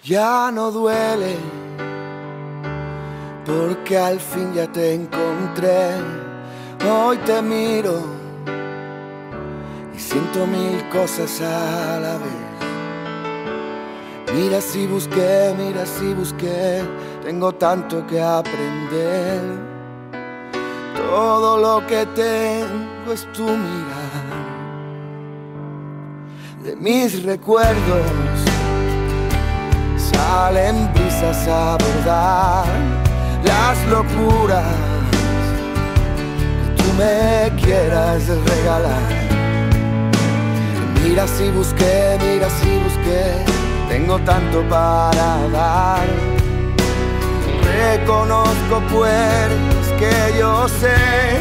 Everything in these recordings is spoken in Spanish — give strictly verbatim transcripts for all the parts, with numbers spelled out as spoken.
Ya no duele, porque al fin ya te encontré. Hoy te miro y siento mil cosas a la vez. Mira si busqué, mira si busqué, tengo tanto que aprender. Todo lo que tengo es tu mirar. De mis recuerdos salen brisas a abordar las locuras que tú me quieras regalar. Mira si busqué, mira si busqué, tengo tanto para dar. Reconozco puertas que yo sé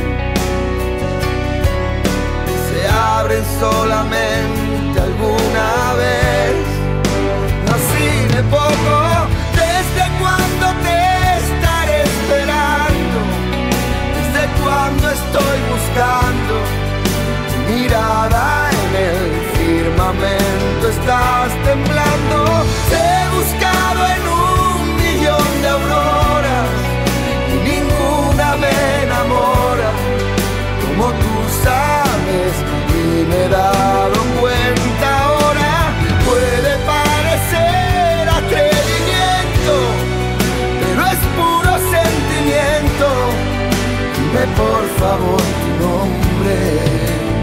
se abren solamente alguna vez. Así de poco, desde cuando te estaré esperando, desde cuando estoy buscando tu mirada en el firmamento. Estás temblando, te he buscado en un millón de auroras y ninguna me enamora como tú sabes, y me he dado cuenta ahora. Puede parecer atrevimiento, pero es puro sentimiento. Dime por favor tu nombre.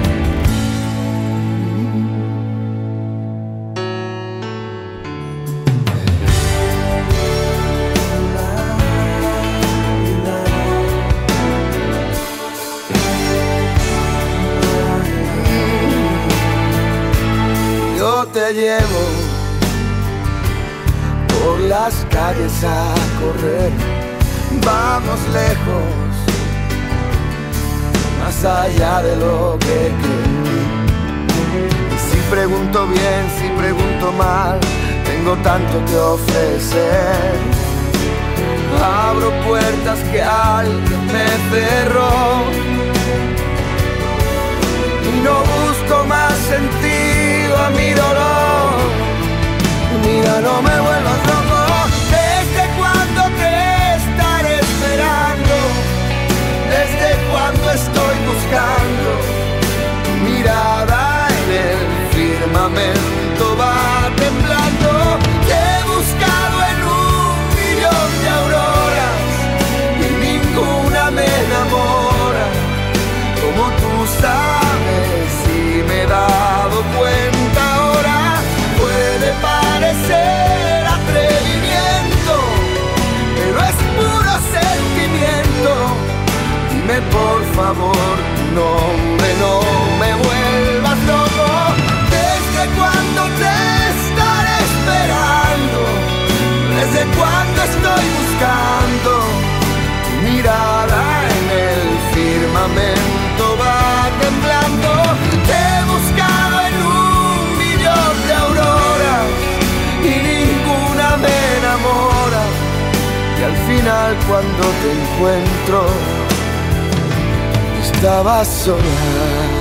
Te llevo por las calles a correr, vamos lejos, más allá de lo que creo. Y si pregunto bien, si pregunto mal, tengo tanto que ofrecer. Abro puertas que alguien me cerró y no busco más sentido a mi dolor. Mira, no me vuelvas loco, desde cuando te estaré esperando, desde cuando estoy buscando tu mirada en el firmamento. Va temblando, te he buscado en un millón de auroras y ninguna me enamora como tú sabes, y me he dado cuenta ahora. Puede parecer atrevimiento, pero es puro sentimiento. Dime por favor tu nombre, no me vuelvas loco. ¿Desde cuando te estaré esperando? ¿Desde cuando estoy buscando tu mirada en el firmamento? Va temblando, te he buscado en un millón de auroras y ninguna me enamora. Y al final cuando te encuentro, estabas sola.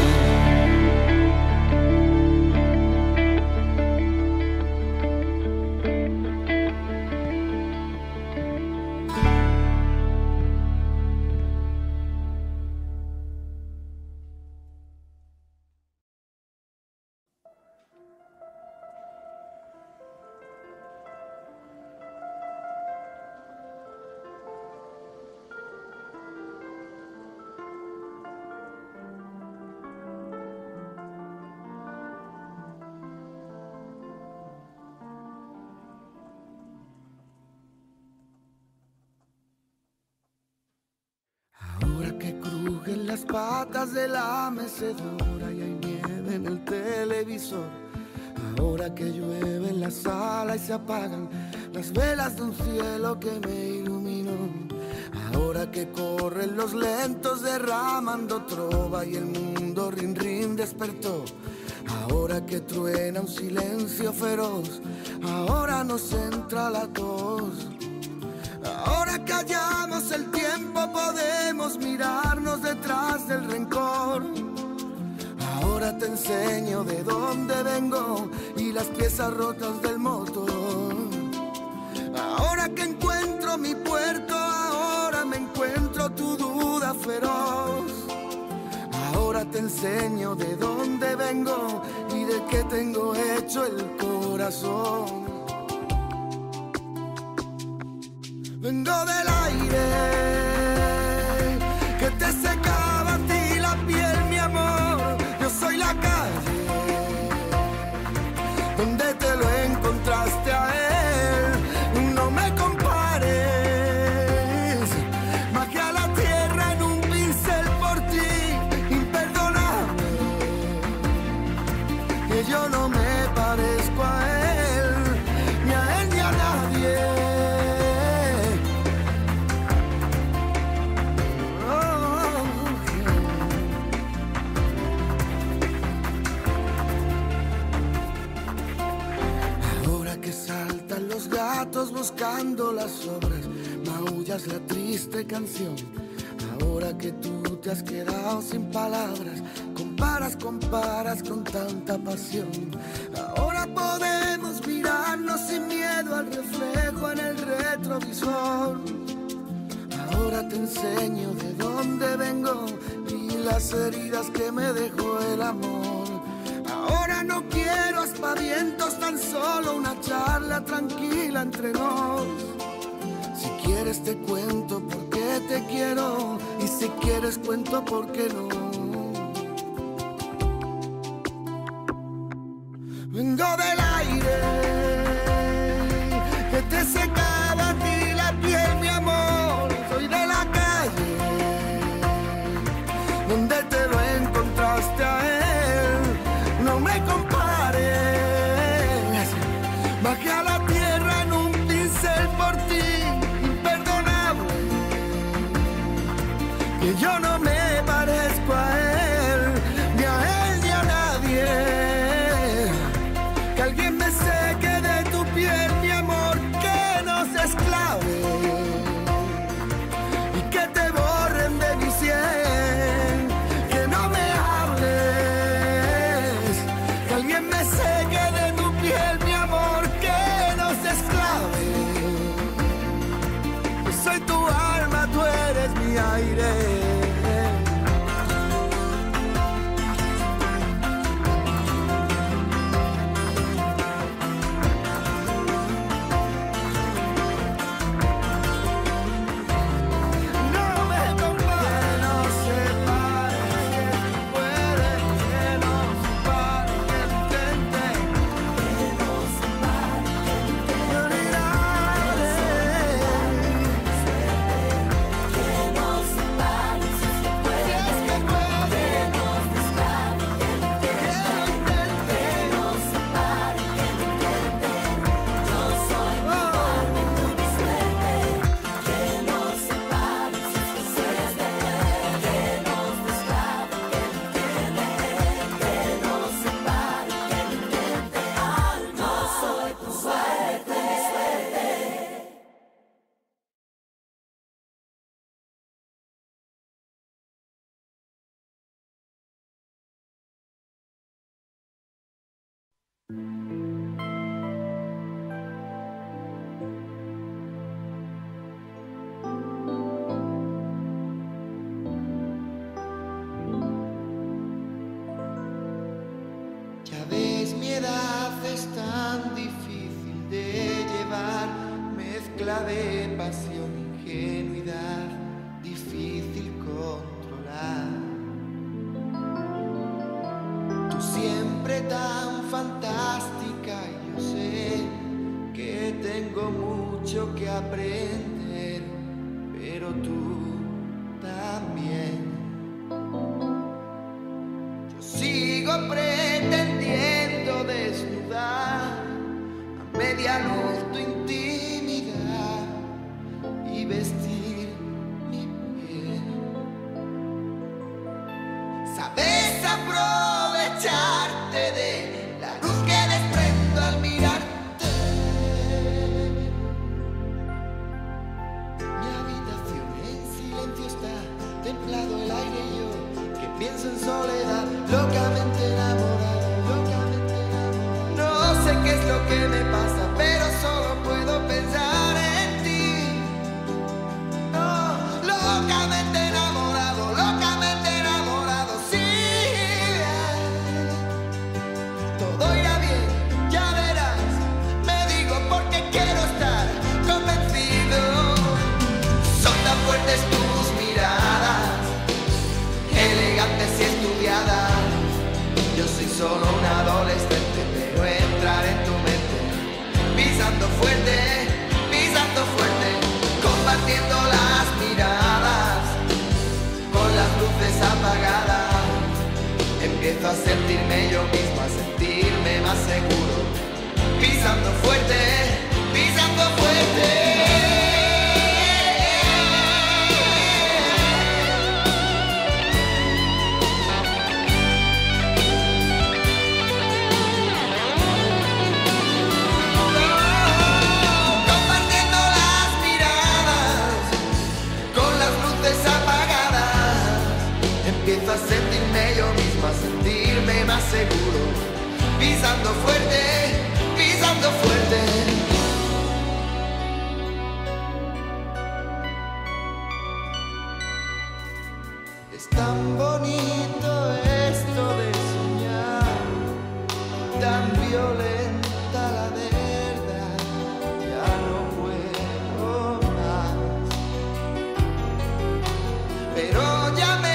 Las patas de la mecedora y hay nieve en el televisor. Ahora que llueve en la sala y se apagan las velas de un cielo que me iluminó. Ahora que corren los lentos derramando trova y el mundo rin rin despertó. Ahora que truena un silencio feroz, ahora nos entra la tos. Ahora callamos el tiempo, podemos mirarnos detrás del rencor. Ahora te enseño de dónde vengo y las piezas rotas del motor. Ahora que encuentro mi puerto, ahora me encuentro tu duda feroz. Ahora te enseño de dónde vengo y de qué tengo hecho el corazón. Vengo del aire que te secaba a ti la piel, mi amor. Yo soy la calle donde te lo encontraste a él. No me compares, magia la tierra en un pincel por ti, imperdonable. Que yo no me parezco a él, ni a él ni a nadie. Buscando las obras, maullas la triste canción. Ahora que tú te has quedado sin palabras, comparas, comparas con tanta pasión. Ahora podemos mirarnos sin miedo al reflejo en el retrovisor. Ahora te enseño de dónde vengo y las heridas que me dejó el amor. Ahora no quiero aspavientos, tan solo una charla tranquila entre nos. Si quieres te cuento por qué te quiero, y si quieres cuento por qué no. Vengo del aire que te secaba a ti la piel, mi amor. Soy de la calle donde te lo encontraste a él. No me compares, bajé a la tierra en un pincel por ti, imperdonable. Que yo no me parezco a él, ni a él ni a nadie. Que alguien me seque de tu piel, mi amor, que no se esclave y que te borren de mi sien. Que no me alguien me seque de tu piel, mi amor, que no se esclave. Yo soy tu alma, tú eres mi aire. Ya ves, mi edad es tan difícil de llevar, mezcla de pasión, ingenuidad, difícil controlar. Tú siempre tan fantástica, y yo sé que tengo mucho que aprender, pero tú también. Yo sigo pretendiendo desnudar a media luz tu intimidad y vestir mi piel. Sabes aprovecharte de la luz que desprendo al mirarte. Mi habitación en silencio está, templado el aire y yo que pienso en soledad, locamente enamorado, locamente enamorado. No sé qué es lo que me pasa, pero solo puedo pensar solo un adolescente, pero entrar en tu mente, pisando fuerte, pisando fuerte, compartiendo las miradas, con las luces apagadas. Empiezo a sentirme yo mismo, a sentirme más seguro, pisando fuerte, pisando fuerte. Empiezo a sentirme yo mismo, a sentirme más seguro, pisando fuerte, pisando fuerte. Es tan bonito esto de soñar, tan violenta la verdad, ya no puedo más. Pero ya me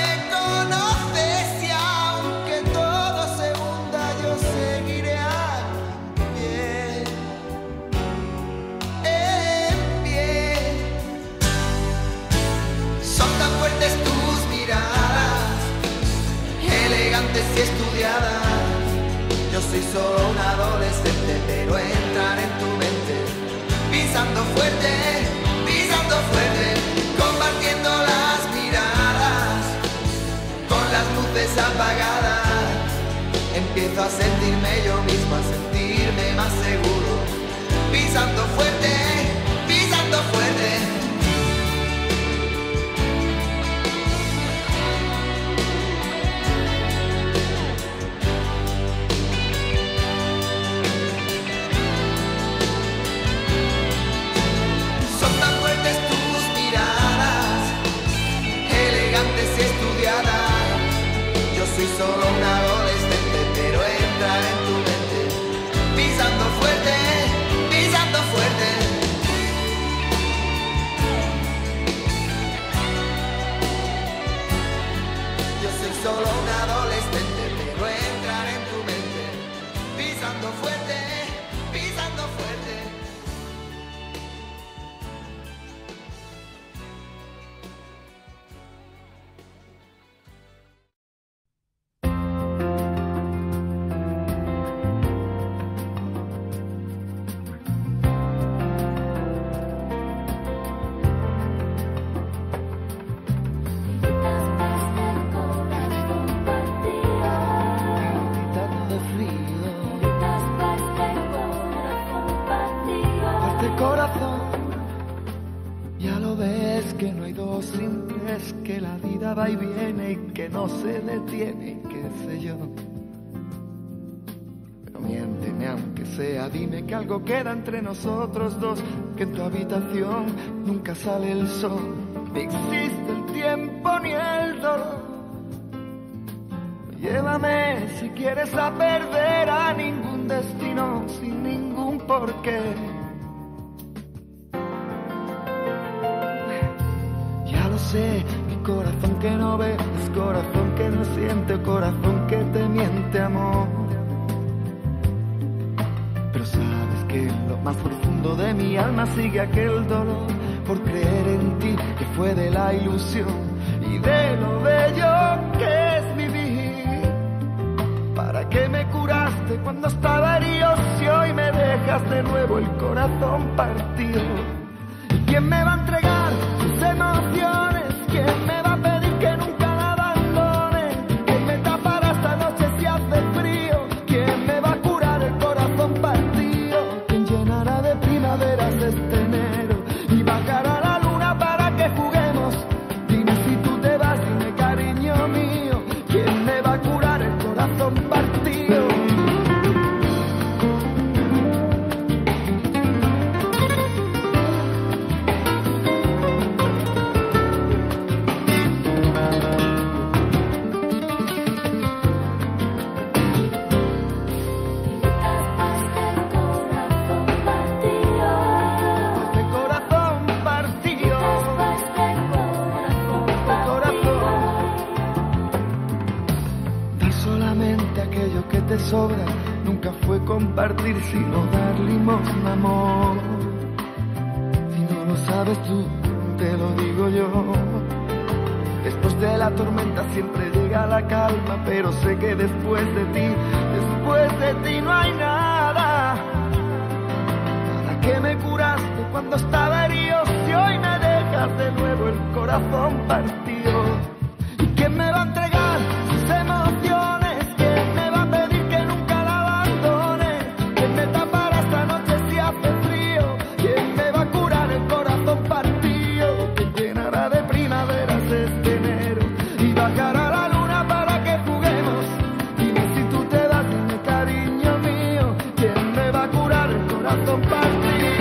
y estudiadas. Yo soy solo un adolescente, pero entrar en tu mente, pisando fuerte, pisando fuerte, compartiendo las miradas, con las luces apagadas. Empiezo a sentirme yo mismo, a sentirme más seguro, pisando fuerte, pisando fuerte. Soy solo un adolescente, pero entrar en tu mente, pisando fuerte, pisando fuerte. Yo soy solo un adolescente, pero entrar en tu mente, pisando fuerte, pisando fuerte. Que la vida va y viene y que no se detiene, qué sé yo. Pero miénteme aunque sea, dime que algo queda entre nosotros dos, que en tu habitación nunca sale el sol, ni existe el tiempo ni el dolor. Llévame si quieres a perder a ningún destino sin ningún porqué. Ya lo sé, mi corazón que no ve es corazón que no siente, corazón que te miente, amor. Pero sabes que en lo más profundo de mi alma sigue aquel dolor por creer en ti, que fue de la ilusión y de lo bello que es vivir. ¿Para qué me curaste cuando estaba herido si hoy me dejas de nuevo el corazón partido? ¿Y quién me va a entregar sus emociones? ¿Quién me va a pedir que nunca la abandone? ¿Quién me tapará esta noche si hace frío? ¿Quién me va a curar el corazón partido? ¿Quién llenará de primaveras este enero y bajará la luna para que juguemos? Dime si tú te vas, dime cariño mío, ¿quién me va a curar el corazón partido? darte aquello que te sobra nunca fue compartir, sino dar limosna, amor. Si no lo sabes tú, te lo digo yo. Después de la tormenta siempre llega la calma, pero sé que después de ti, después de ti no hay nada. Nada que me curaste cuando estaba herido, si hoy me dejas de nuevo el corazón partido. ¿Y quién me va a entregar sus emociones? ¿Quién me va a pedir que nunca la abandone? ¿Quién me tapará esta noche si hace frío? ¿Quién me va a curar el corazón partido? ¿Quién llenará de primaveras este enero y bajará la luna para que juguemos? Dime si tú te vas, dime cariño mío, ¿quién me va a curar el corazón partido?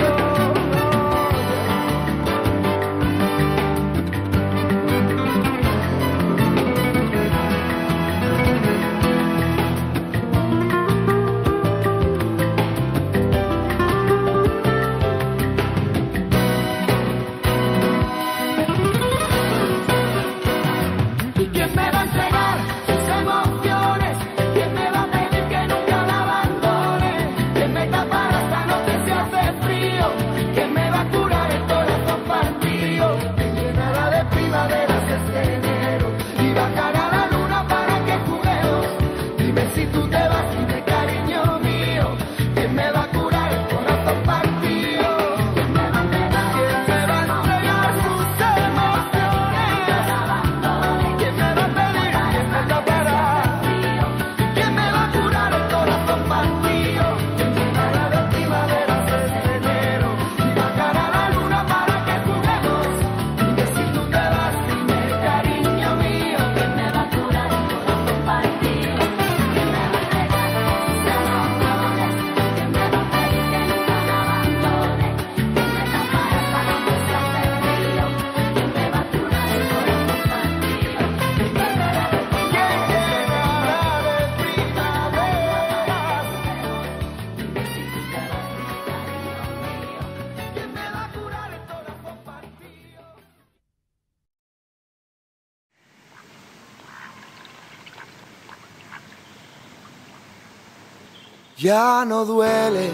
Ya no duele,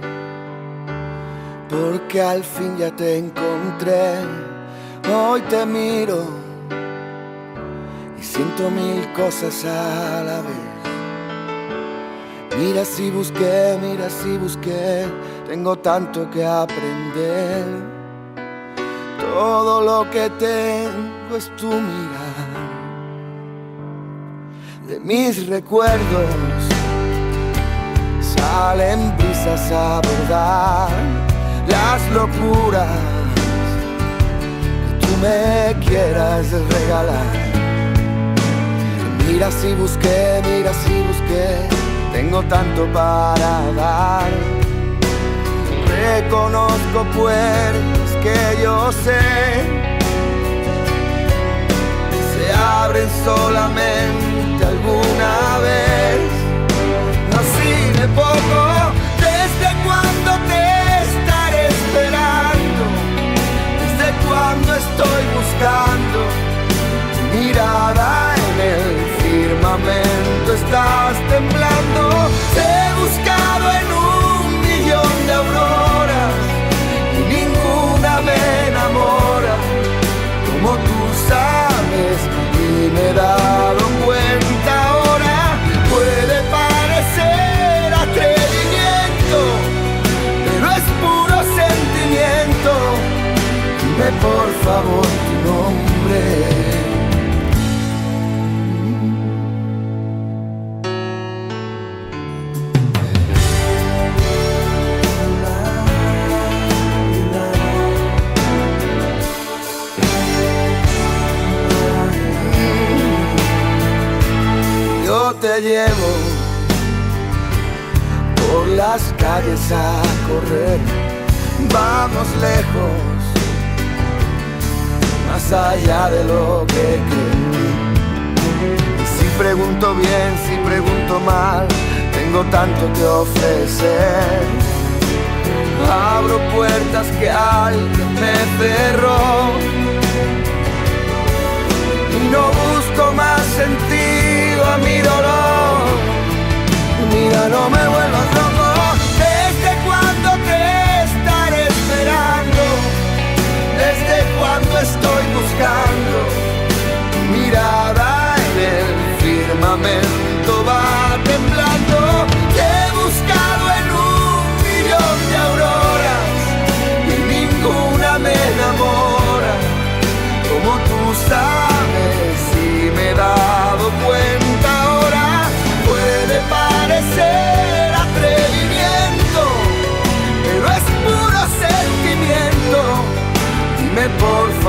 porque al fin ya te encontré. Hoy te miro y siento mil cosas a la vez. Mira si busqué, mira si busqué, tengo tanto que aprender. Todo lo que tengo es tu mirar. De mis recuerdos salen brisas a bordar las locuras que tú me quieras regalar. Mira si busqué, mira si busqué, tengo tanto para dar. Reconozco puertas que yo sé se abren solamente alguna vez. Así de poco, desde cuando te estaré esperando, desde cuando estoy buscando tu mirada en el firmamento. Estás temblando, te he buscado en un millón de auroras y ninguna me enamora como tú sabes, y me he dado cuenta ahora. Puede parecer atrevimiento, pero es puro sentimiento. Dime por favor tu nombre. Yo te llevo por las calles a correr, vamos lejos, más allá de lo que creo. Si pregunto bien, si pregunto mal, tengo tanto que ofrecer. Abro puertas que alguien me cerró y no busco más sentido a mi dolor.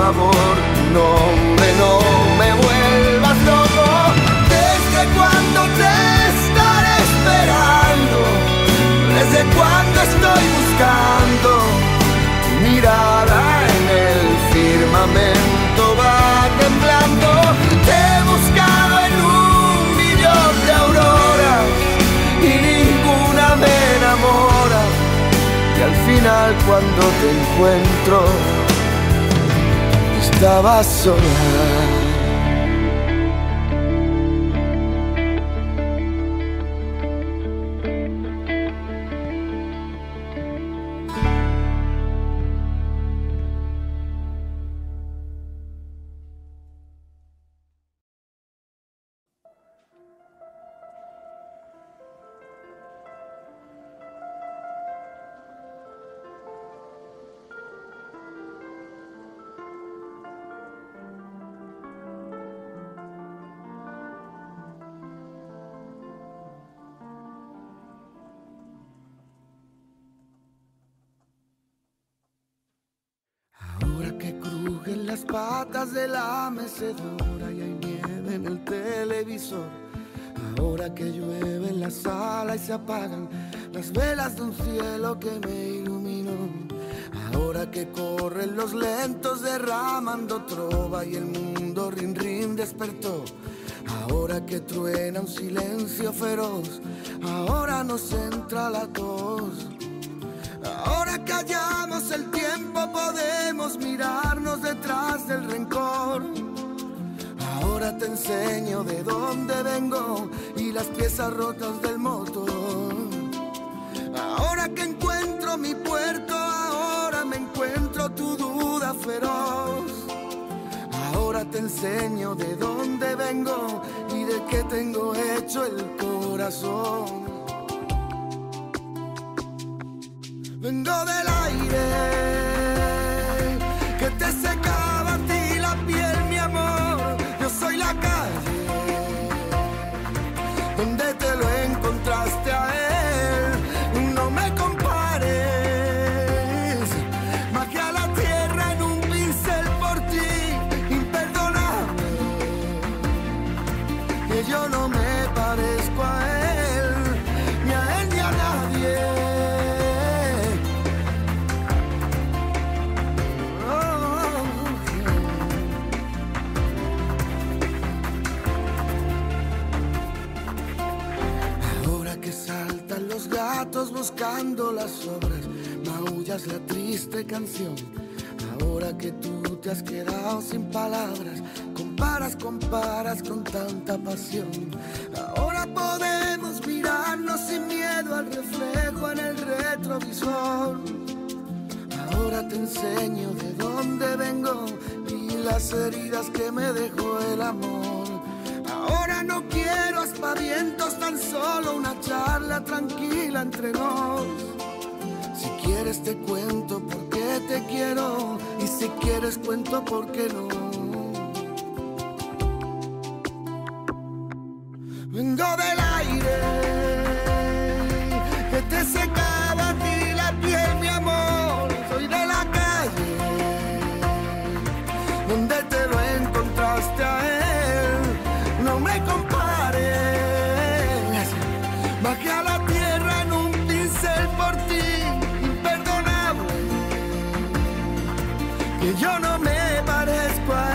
favor, tu nombre, no me vuelvas loco. Desde cuando te estaré esperando, desde cuando estoy buscando tu mirada en el firmamento va temblando. Te he buscado en un millón de auroras y ninguna me enamora. Y al final cuando te encuentro, estabas sola. Las patas de la mecedora y hay nieve en el televisor. Ahora que llueve en la sala y se apagan las velas de un cielo que me iluminó. Ahora que corren los lentos derramando trova y el mundo rin rin despertó. Ahora que truena un silencio feroz, ahora nos entra la tos. Ahora que hallamos el tiempo podemos mirarnos detrás del rencor. Ahora te enseño de dónde vengo y las piezas rotas del motor. Ahora que encuentro mi puerto, ahora me encuentro tu duda feroz. Ahora te enseño de dónde vengo y de qué tengo hecho el corazón. Vengo del aire que te secaba a ti la piel, mi amor. Yo soy la calle donde te lo encontraste a él. No me compares, majé a la tierra en un pincel por ti, imperdonable. Que yo no me parezco a él, ni a él ni a nadie. Buscando las obras, maullas la triste canción. Ahora que tú te has quedado sin palabras, comparas, comparas con tanta pasión. Ahora podemos mirarnos sin miedo al reflejo en el retrovisor. Ahora te enseño de dónde vengo y las heridas que me dejó el amor. Ahora no quiero aspavientos, tan solo una charla tranquila entre nos. Si quieres te cuento por qué te quiero y si quieres cuento por qué no. Vengo del aire que te secaba a ti la piel, mi amor. Soy de la calle donde te lo encontraste a él. No me compares, bajé a la tierra en un pincel por ti, imperdonable. Que yo no me parezco a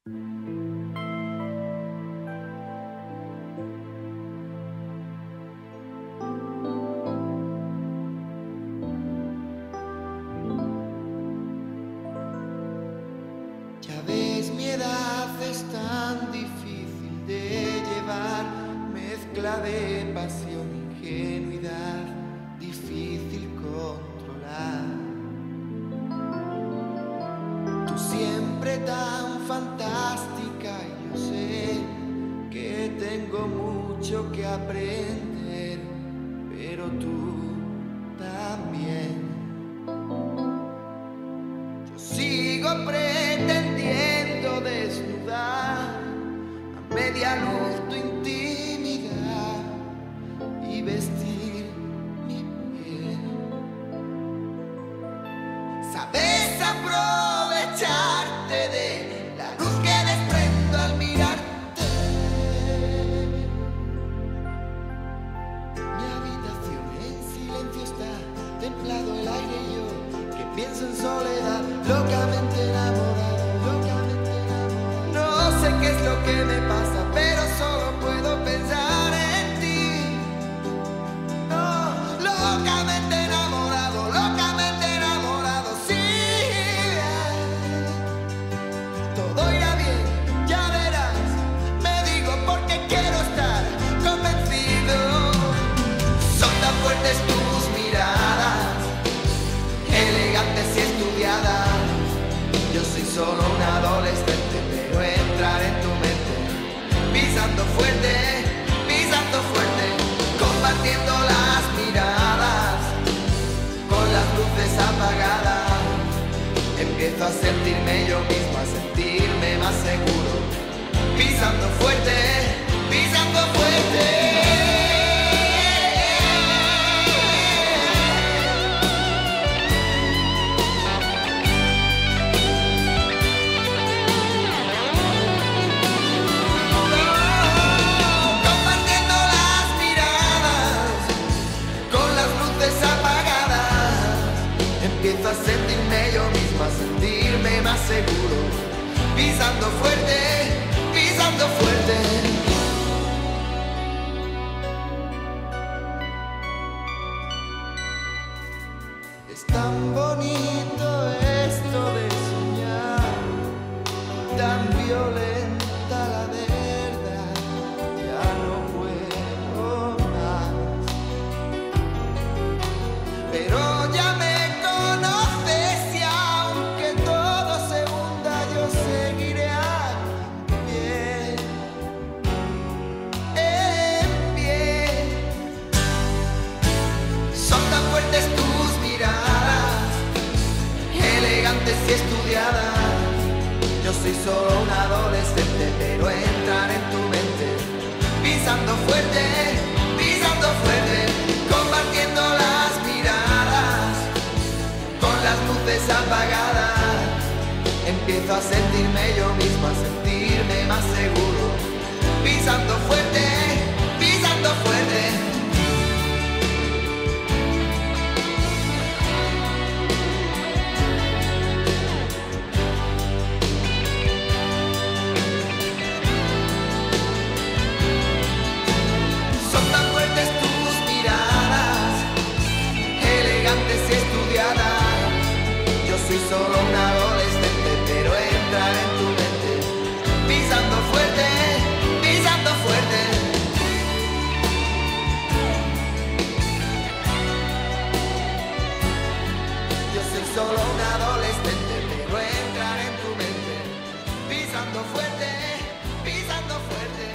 Ya ves, mi edad es tan difícil de llevar, mezcla de pasión, ingenuidad, difícil controlar. Tú siempre tan fantástica y yo sé que tengo mucho que aprender, pero tú también. Yo sigo pretendiendo desnudar a media luz tu intimidad y vestir mi piel. Sabes aprovecharte de la luz que desprendo al mirarte. Mi habitación en silencio está, templado el aire y yo que pienso en soledad, locamente enamorado, locamente enamorado. No sé qué es lo que me pasa, pero solo puedo pensar en ti. No, locamente enamorado, locamente enamorado, sí. Todo irá bien, ya verás, me digo porque quiero estar convencido. Son tan fuertes tus miradas, elegantes y estudiadas. Yo soy solo un adolescente, pero entrar en tu mente, pisando fuerte, pisando fuerte, compartiendo las miradas, con las luces apagadas. Empiezo a sentirme yo mismo, a sentirme más seguro, pisando fuerte, pisando fuerte. Empiezo a sentirme yo mismo, a sentirme más seguro, pisando fuerte, pisando fuerte. Es tan bonito esto de soñar, tan violenta la verdad, ya no puedo más. Pero ya me y estudiadas. Yo soy solo un adolescente, pero entrar en tu mente, pisando fuerte, pisando fuerte, compartiendo las miradas, con las luces apagadas. Empiezo a sentirme yo mismo, a sentirme más seguro, pisando fuerte, pisando fuerte. Soy solo un adolescente, pero entrar en tu mente, pisando fuerte, pisando fuerte. Yo soy solo un adolescente, pero entrar en tu mente, pisando fuerte, pisando fuerte.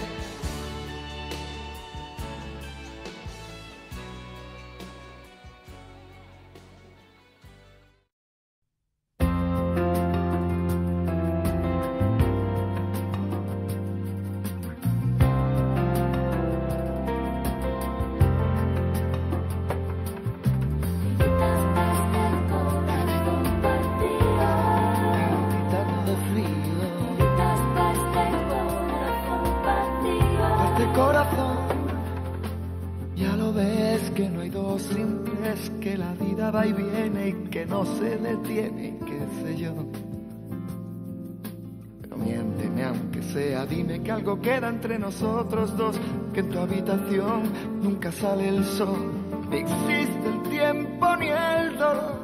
Que la vida va y viene y que no se detiene, qué sé yo. Pero miénteme sea, dime que algo queda entre nosotros dos, que en tu habitación nunca sale el sol, ni existe el tiempo ni el dolor.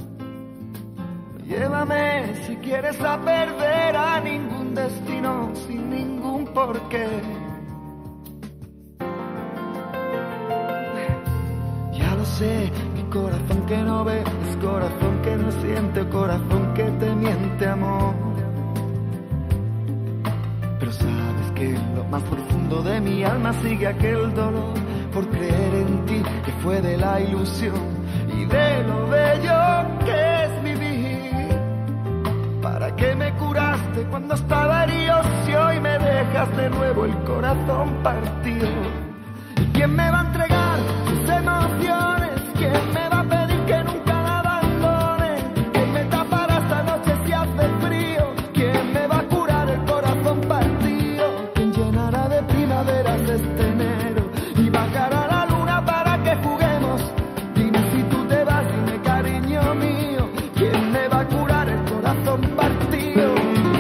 Llévame si quieres a perder a ningún destino sin ningún porqué. Ya lo sé, mi corazón que no ve es corazón que no siente, corazón que te miente, amor. Pero sabes que en lo más profundo de mi alma sigue aquel dolor por creer en ti, que fue de la ilusión y de lo bello que es vivir. ¿Para qué me curaste cuando estaba herido si hoy me dejas de nuevo el corazón partido? ¿Y quién me va a entregar sus emociones? ¿Quién me va a pedir que nunca la abandone? ¿Quién me tapará esta noche si hace frío? ¿Quién me va a curar el corazón partido? ¿Quién llenará de primaveras este enero y bajará la luna para que juguemos? Dime si tú te vas, dime cariño mío, ¿quién me va a curar el corazón partido?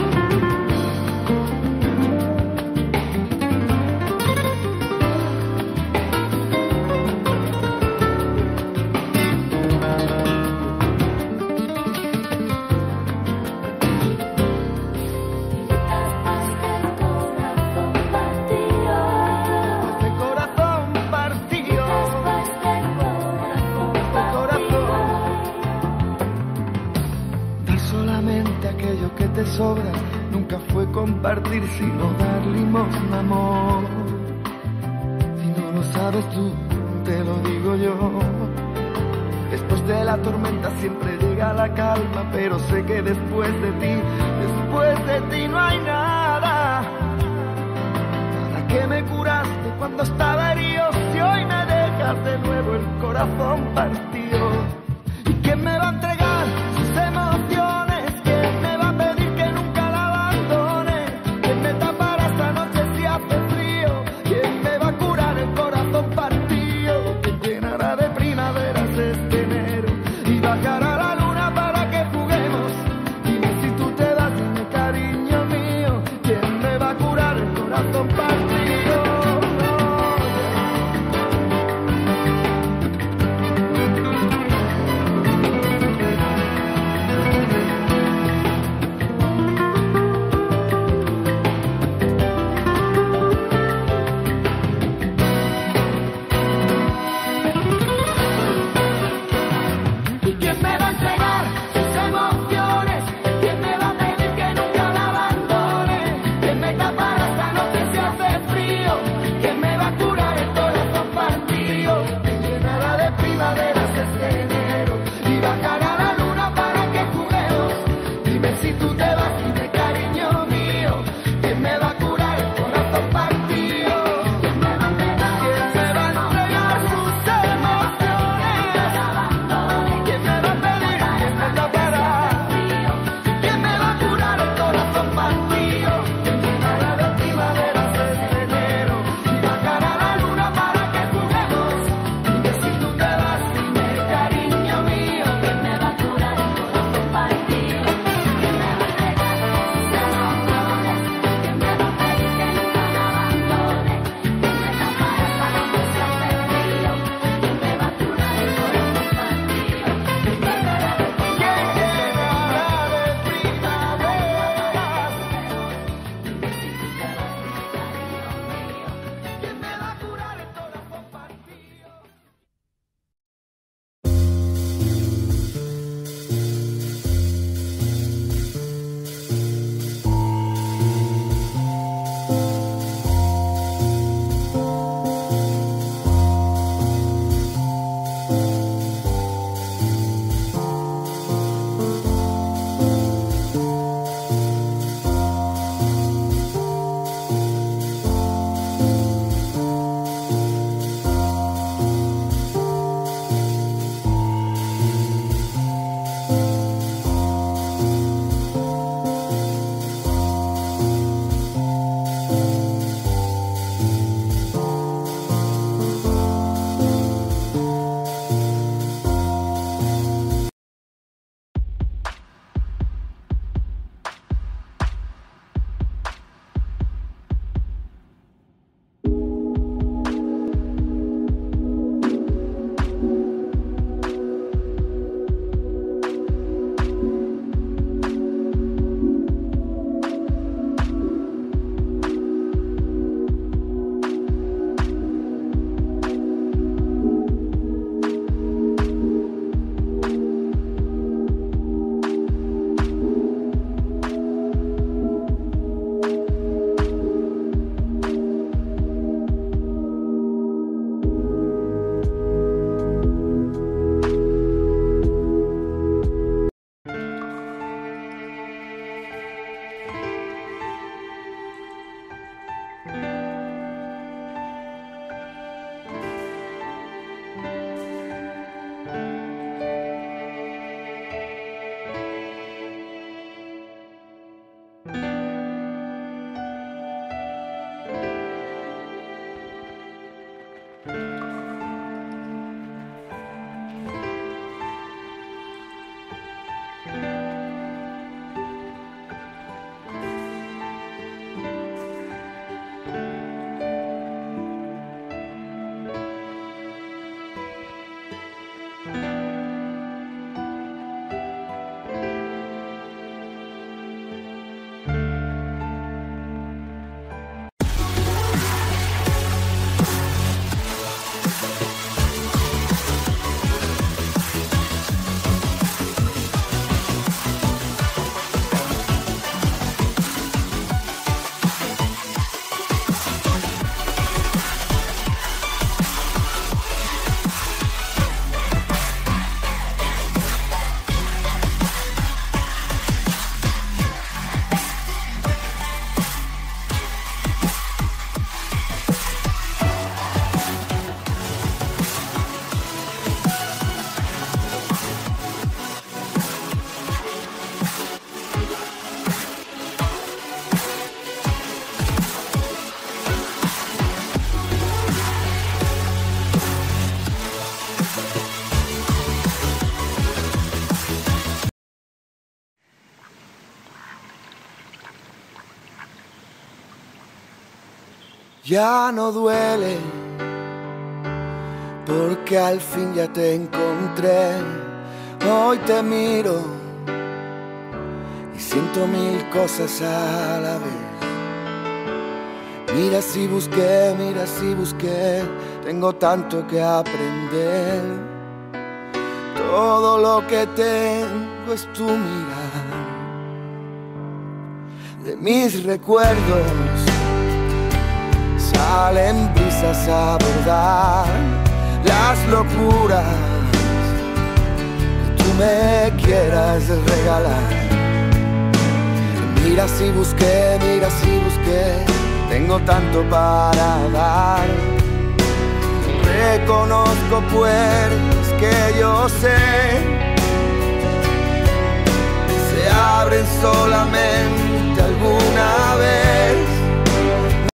Sobra, nunca fue compartir sino dar limosna, amor. Si no lo sabes tú, te lo digo yo. Después de la tormenta siempre llega la calma, pero sé que después de ti, después de ti no hay nada. ¿Para qué me curaste cuando estaba herido si hoy me dejas de nuevo el corazón partido? ¿Y quién me va a entregar sus emociones? Esta noche se hace Ya no duele, porque al fin ya te encontré. Hoy te miro y siento mil cosas a la vez. Mira si busqué, mira si busqué, tengo tanto que aprender. Todo lo que tengo es tu mirar. De mis recuerdos salen brisas a bordar las locuras que tú me quieras regalar. Mira si busqué, mira si busqué, tengo tanto para dar. Reconozco puertas que yo sé se abren solamente